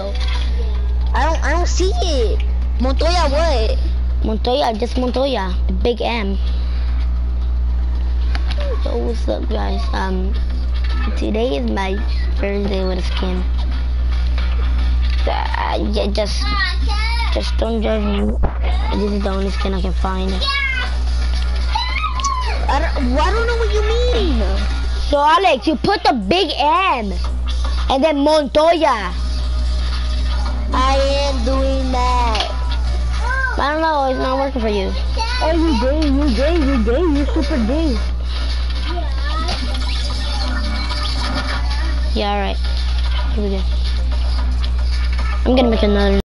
though? I don't see it. Montoya what? Montoya, just Montoya. The big M. So what's up, guys? Today is my first day with a skin. Yeah, just don't judge me. This is the only skin I can find. I don't know what you mean. So Alex, you put the big M and then Montoya. I am doing that. I don't know, it's not working for you. Oh, you gay, you super gay. Yeah, alright. Here we go. I'm gonna make another